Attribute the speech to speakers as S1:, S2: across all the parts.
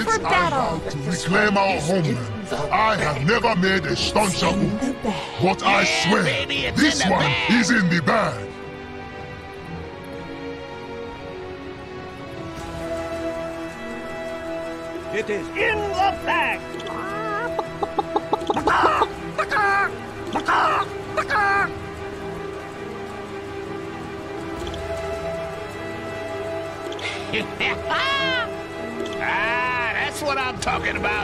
S1: for battle.
S2: To reclaim our homeland, I have never made a stauncher move, but I swear, this one is in the bag.
S3: It is in the bag!
S4: That's what I'm talking about.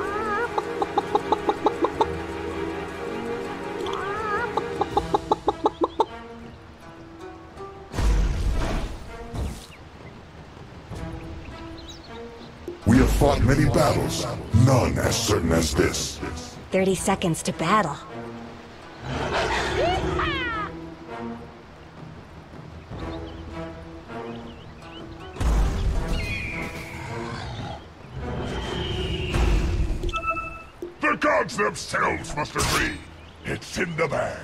S5: We have fought many battles, none as certain as this.
S1: 30 seconds to battle.
S5: The gods themselves must agree. It's in the bag.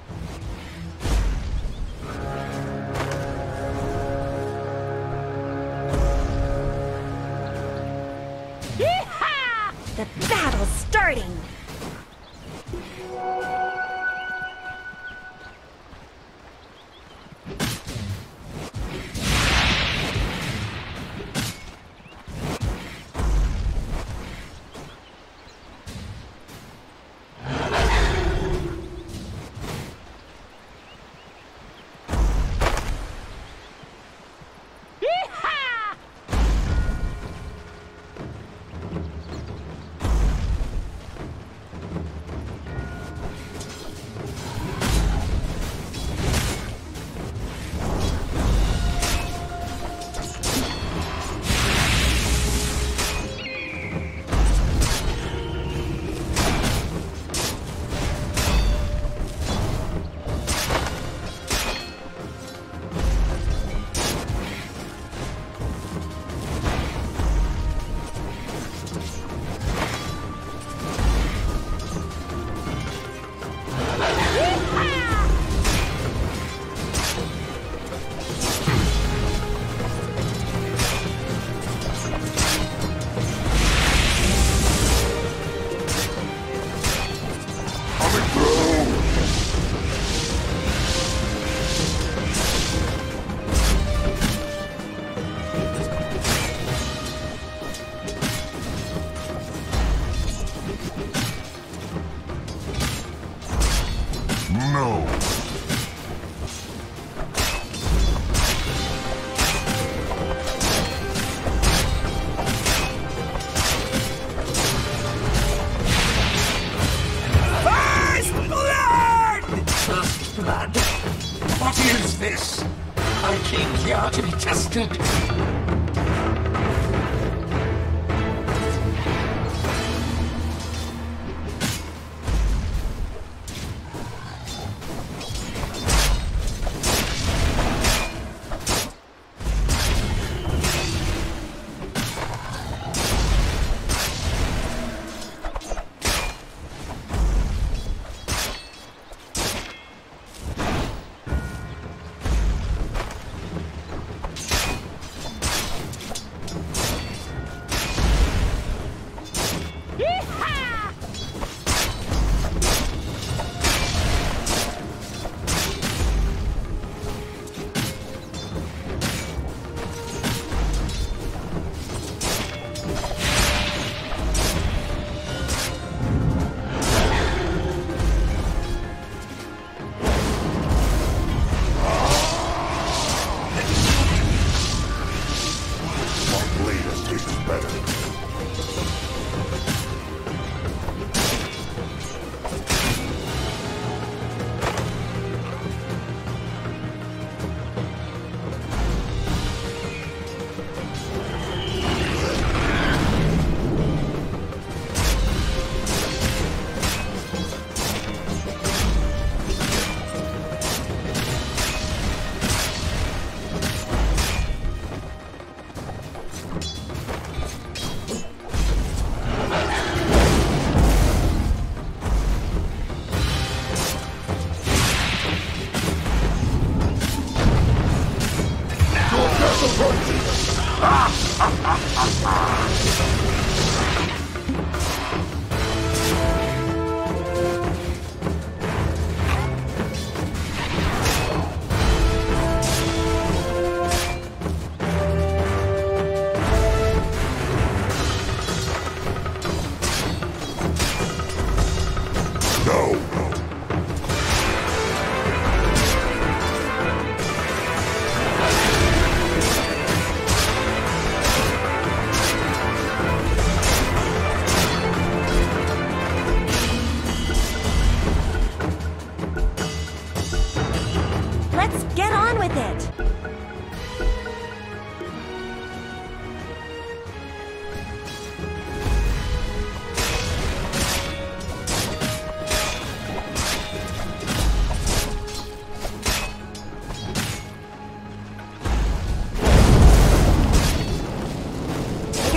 S1: The battle's starting!
S5: No.
S3: First blood! First blood? What is this? I came here to be tested.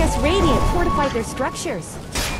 S1: guess Radiant fortified their structures.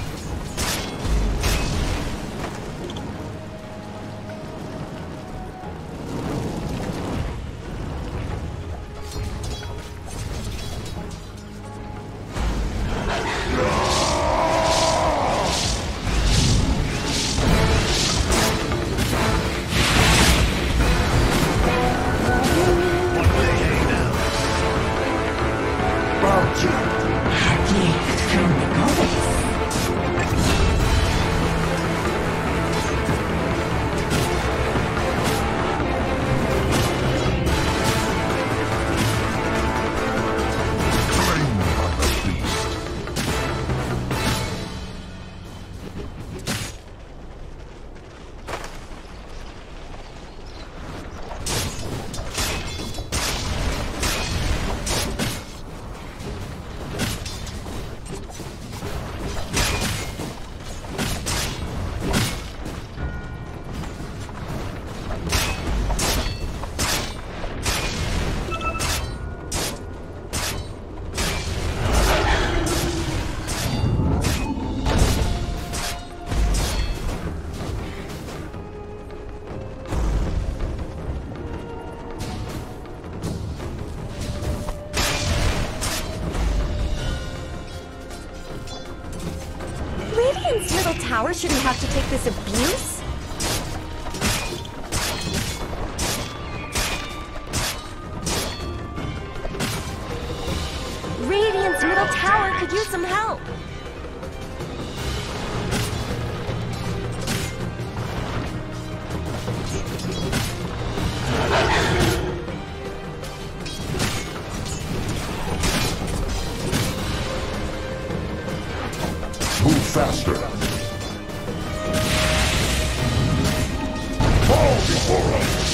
S1: Radiant's middle tower shouldn't have to take this abuse. Radiant's middle tower could use some help.
S5: Move faster. Fall before us.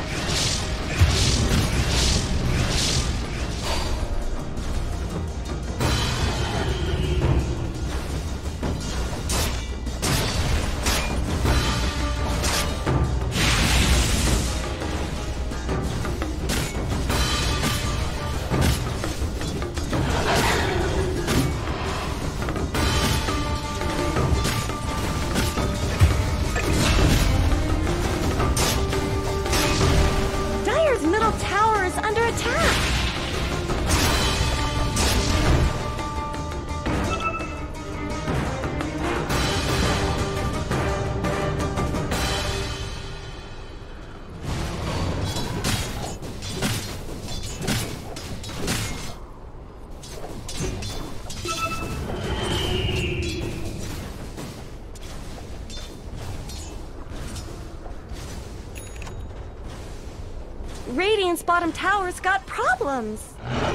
S1: Radiant's bottom tower's got problems.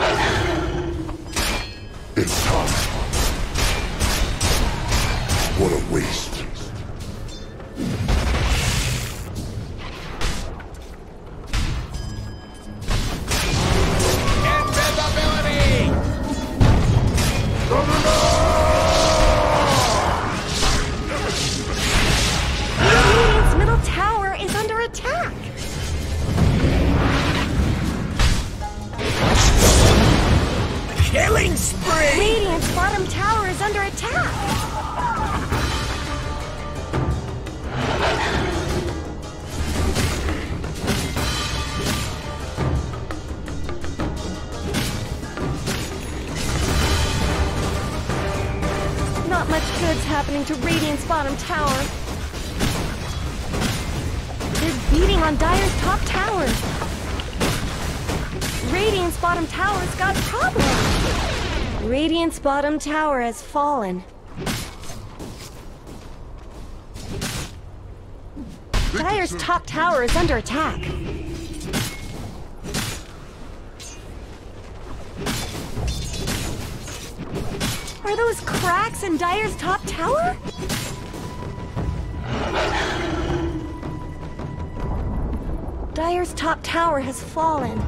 S5: It's time. What a waste.
S4: Invisibility!
S1: Radiant's middle tower is under attack.
S3: Killing spree!
S1: Radiant's bottom tower is under attack. Not much good's happening to Radiant's bottom tower. They're beating on Dire's top tower. Radiant's bottom tower's got problems. Radiant's bottom tower has fallen. Dire's top tower is under attack. Are those cracks in Dire's top tower? Dire's top tower has fallen.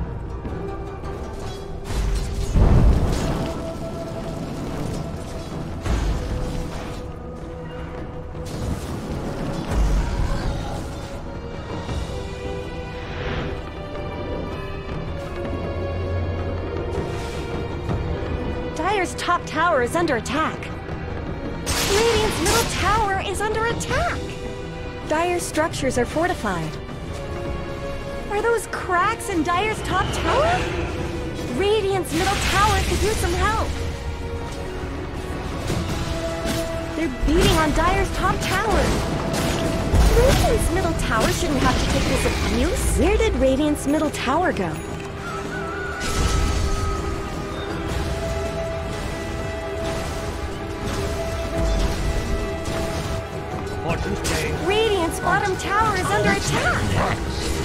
S1: Dire's top tower is under attack. Radiant's middle tower is under attack. Dire's structures are fortified. Are those cracks in Dire's top tower? Radiant's middle tower could use some help. They're beating on Dire's top tower. Radiant's middle tower shouldn't have to take this abuse. Where did Radiant's middle tower go? Radiant's bottom tower is under attack.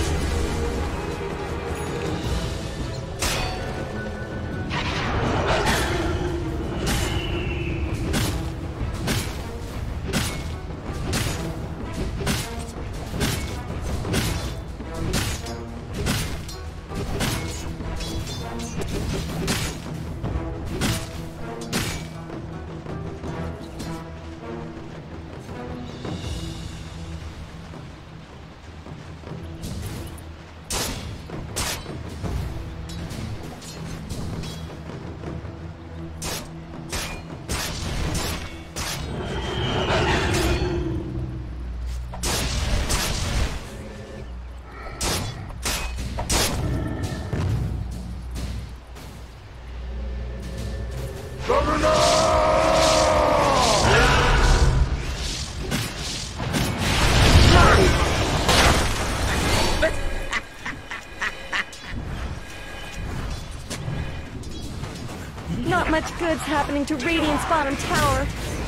S1: Not much good's happening to Radiant's bottom tower.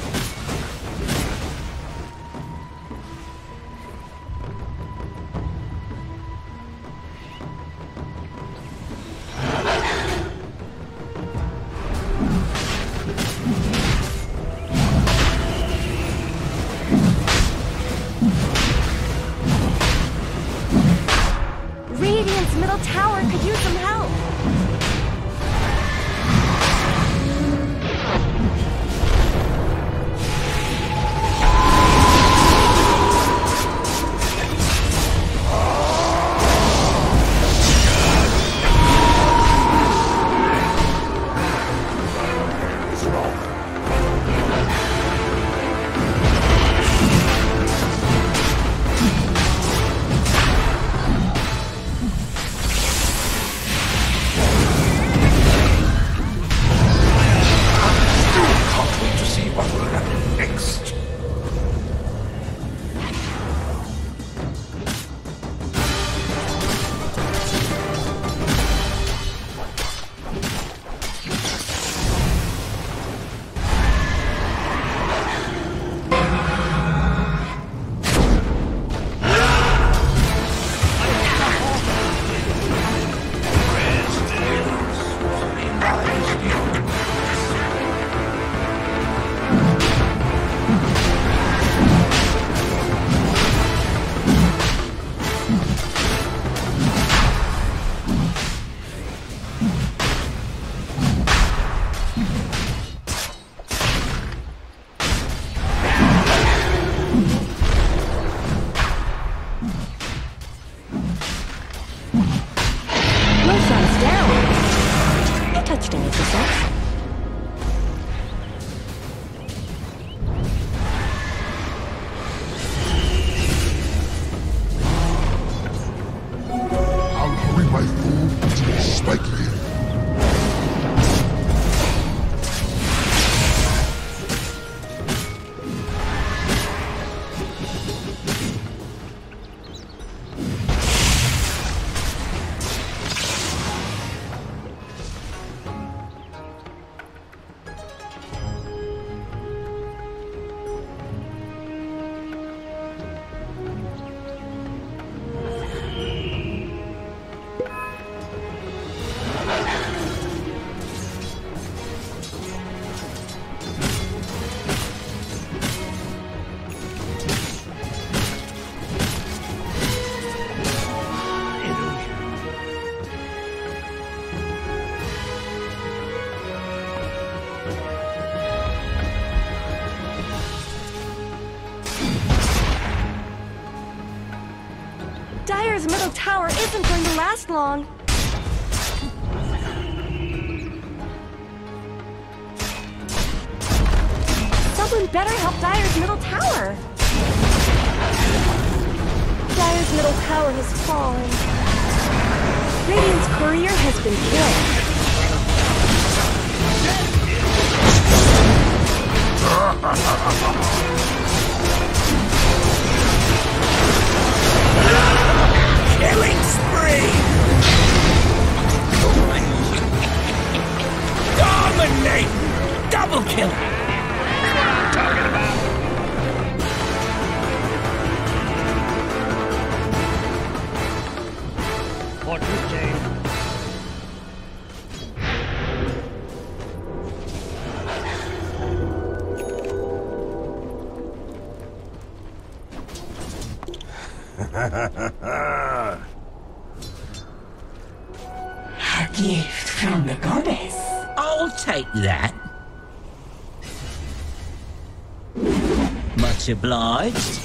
S1: Radiant's middle tower could use some help. Dire's middle tower isn't going to last long. Someone better help Dire's middle tower! Dire's middle tower has fallen. Radiant's courier has been killed.
S3: Killing spree! Dominate! Double kill!
S4: That's what I'm talking about. What you say?
S3: A gift from the goddess. I'll take that. Much obliged.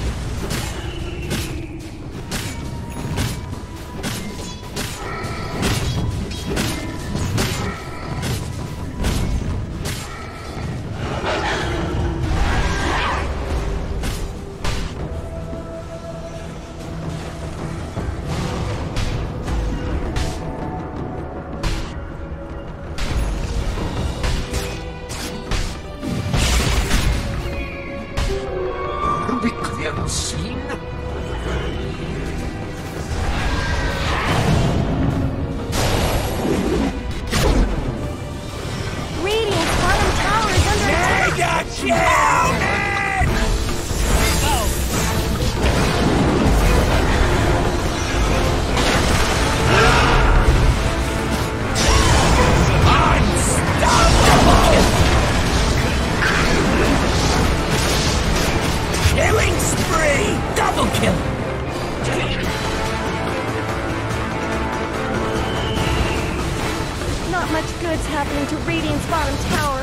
S1: Not much good's happening to Radiant's bottom tower.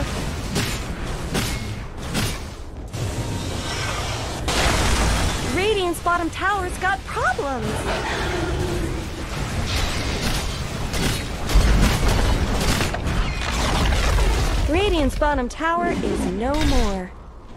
S1: Radiant's bottom tower's got problems. Radiant's bottom tower is no more.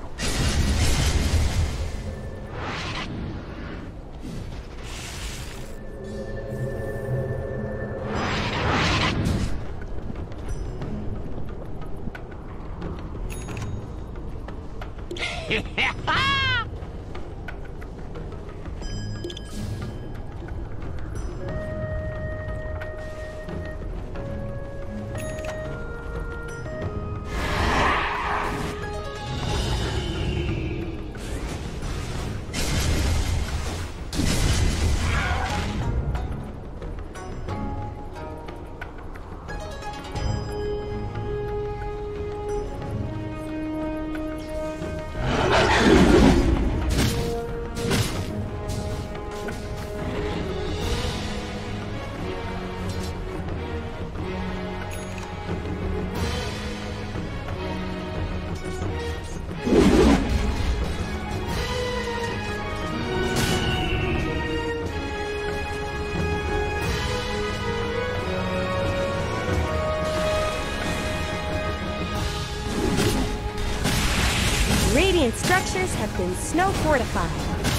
S1: Radiant structures have been snow fortified.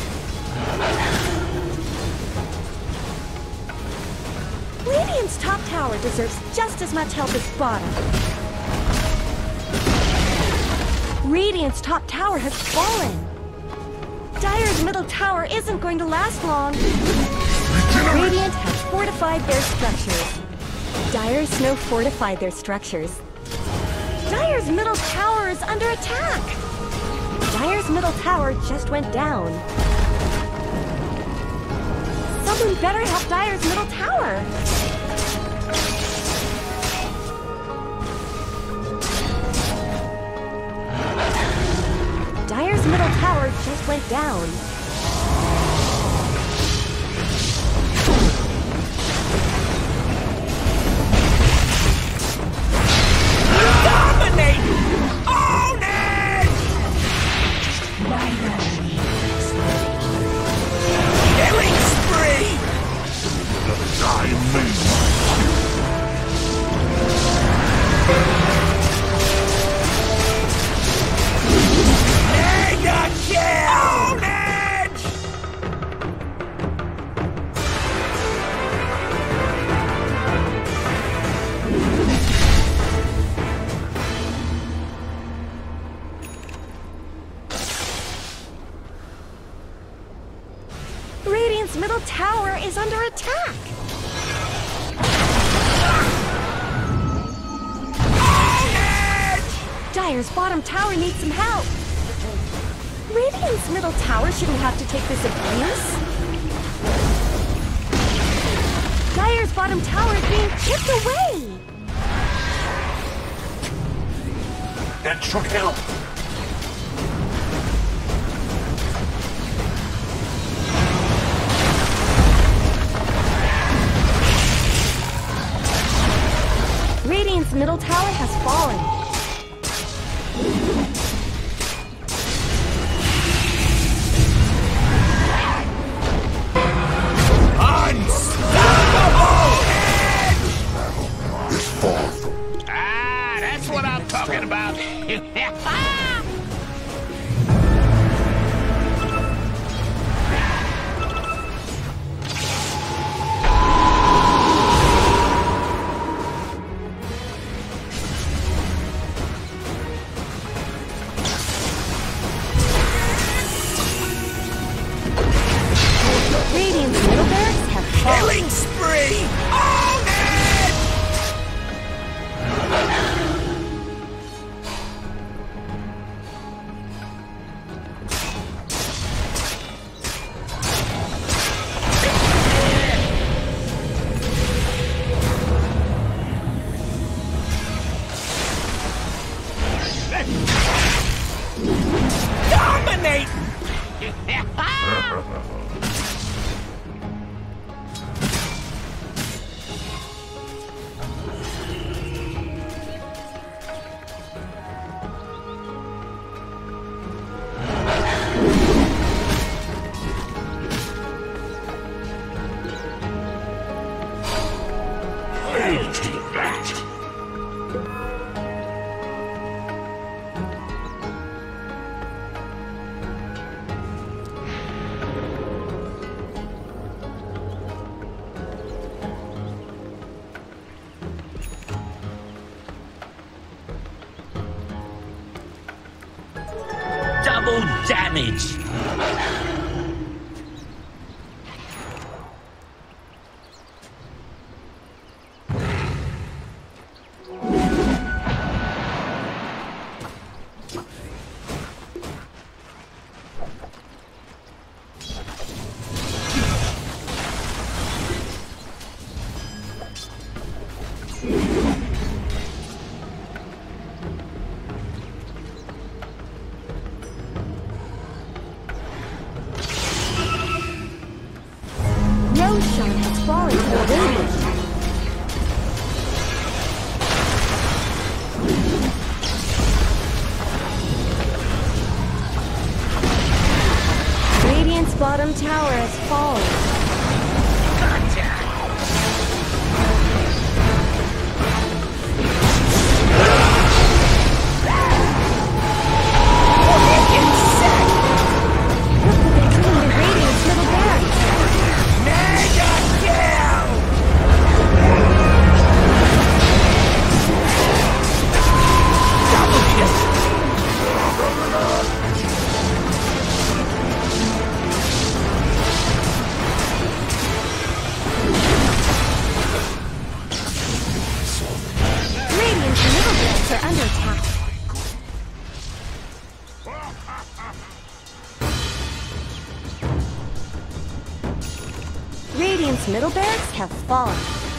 S1: Radiant's top tower deserves just as much help as bottom. Radiant's top tower has fallen. Dire's middle tower isn't going to last long. Radiant has fortified their structures. Dire's snow fortified their structures. Dire's middle tower is under attack. Dire's middle tower just went down. Someone better help Dire's middle tower. Dire's middle tower just went down.
S3: Dominate! Own it! Killing spree!
S1: Radiant's middle tower is under attack! Dire's bottom tower needs some help! Radiant's middle tower shouldn't have to take this abuse! Dire's bottom tower is being chipped away!
S3: That should help.
S1: Radiant's middle tower has fallen.
S4: That's what I'm talking about.
S1: Radiant's middle barracks have fallen.
S3: Killing spree! Own it! Dominate! I'll take that. Double damage!
S1: Roshan has fallen to the Radiant. Radiant's bottom tower has fallen. Look what they're doing to Radiant's middle barracks. Radiant's middle barracks are under attack. Radiant's middle barracks have fallen.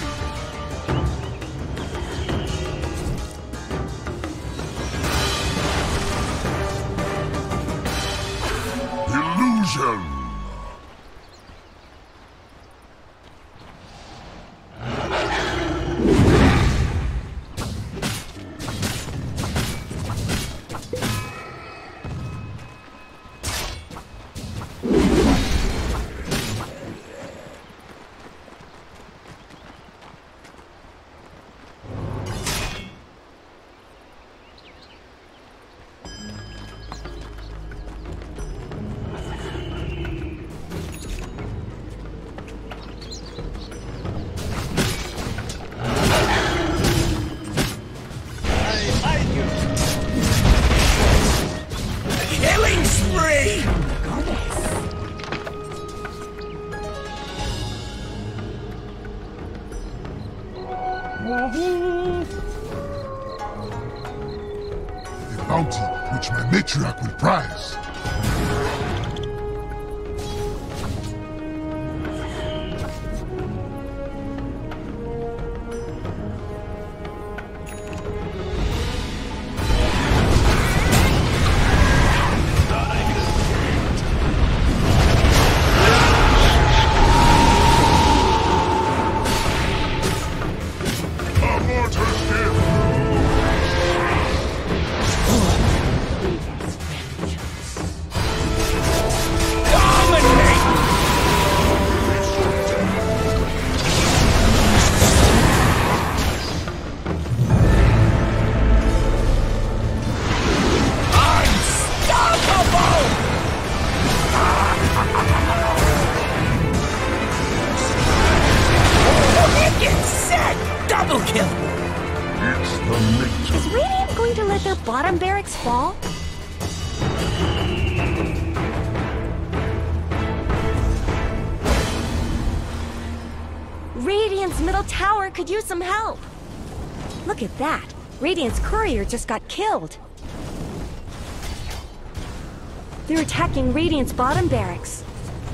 S5: Illusion!
S2: bounty which my matriarch will prize.
S1: Is Radiant going to let their bottom barracks fall? Radiant's middle tower could use some help. Look at that. Radiant's courier just got killed. They're attacking Radiant's bottom barracks.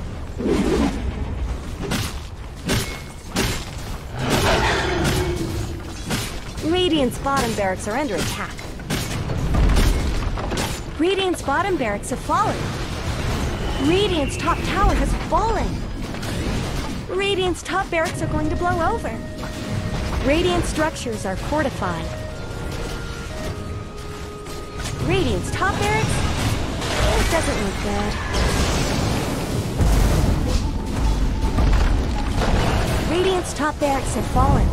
S1: Radiant's bottom barracks are under attack. Radiant's bottom barracks have fallen. Radiant's top tower has fallen. Radiant's top barracks are going to blow over. Radiant structures are fortified. Radiant's top barracks? It doesn't look good. Radiant's top barracks have fallen.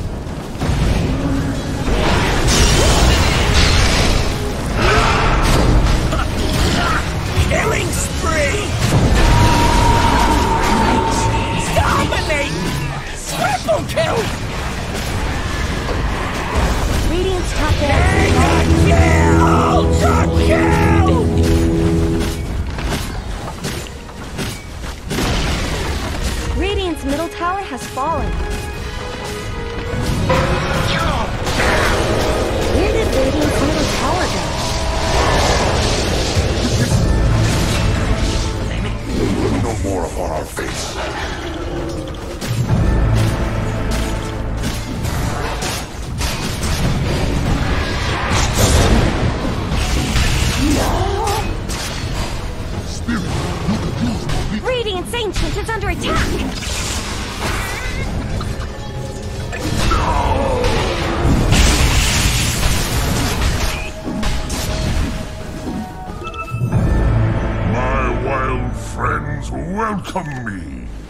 S3: Killing spree! Dominate! Triple kill!
S1: Radiant's top barracks
S3: Ultra kill!
S1: Radiant's middle tower has fallen. Where did Radiant's middle tower go?
S5: No more upon our face.
S1: Radiant's Ancient is under attack!
S5: My wild friends welcome me.